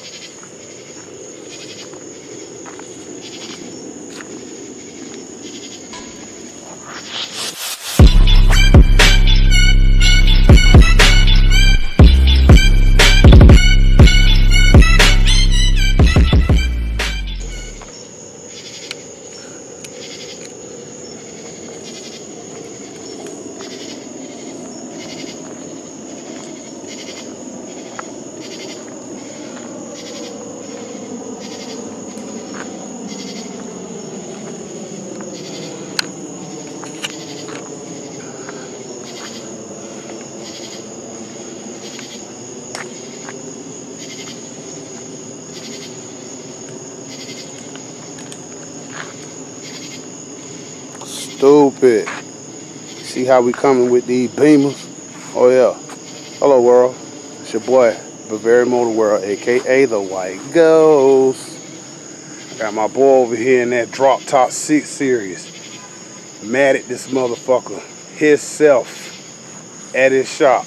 Stupid. See how we coming with these beamers? Oh yeah. Hello world. It's your boy, Bavarian Motor World, aka the White Ghost. Got my boy over here in that Drop Top 6 series. Mad at this motherfucker himself at his shop.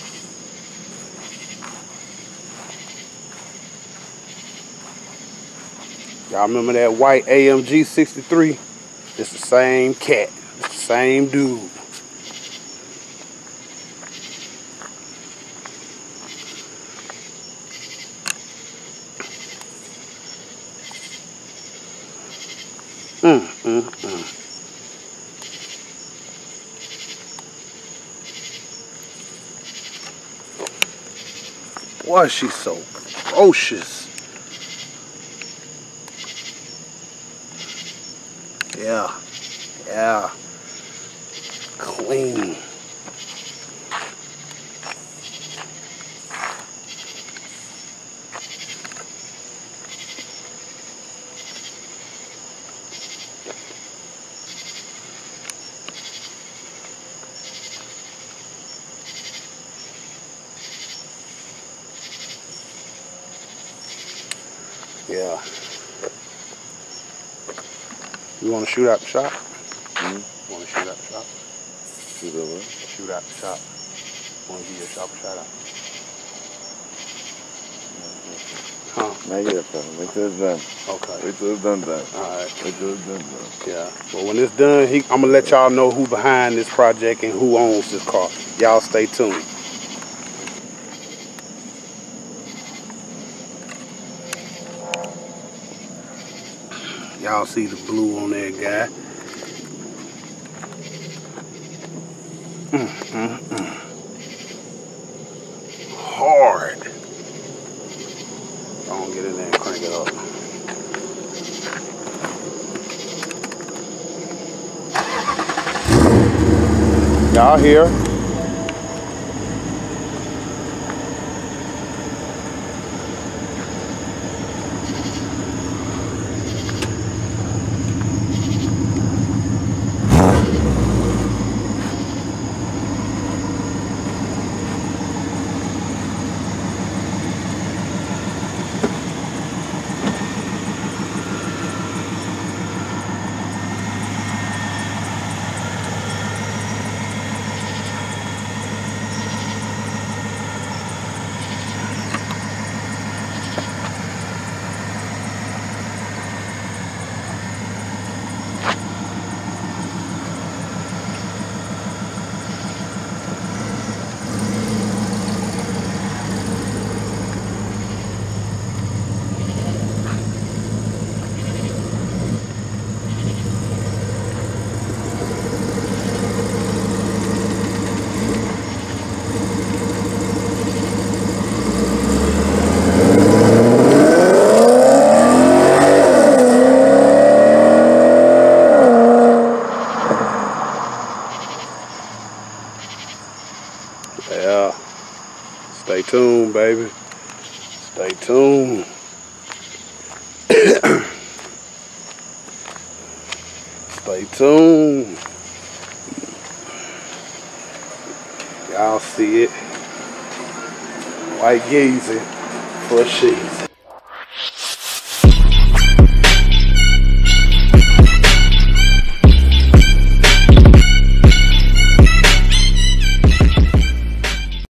Y'all remember that white AMG 63? It's the same cat. It's the same dude. Boy, she's so ferocious. Yeah. Clean. Yeah. You want to shoot out the shop? You want to shoot out the shop? Shoot out what? Shoot out the shop. Want to give your shop a shout out? Huh? Not yet, fella. Wait till it's done. Okay. Wait till it's done. Alright. Wait till it's done. Yeah. Well, when it's done, I'm going to let y'all know who behind this project and who owns this car. Y'all stay tuned. Y'all see the blue on that guy. Hard. Don't get in there and crank it up. Y'all here? Yeah. Stay tuned, baby. Stay tuned. Stay tuned. Y'all see it. White Geezy for sheets.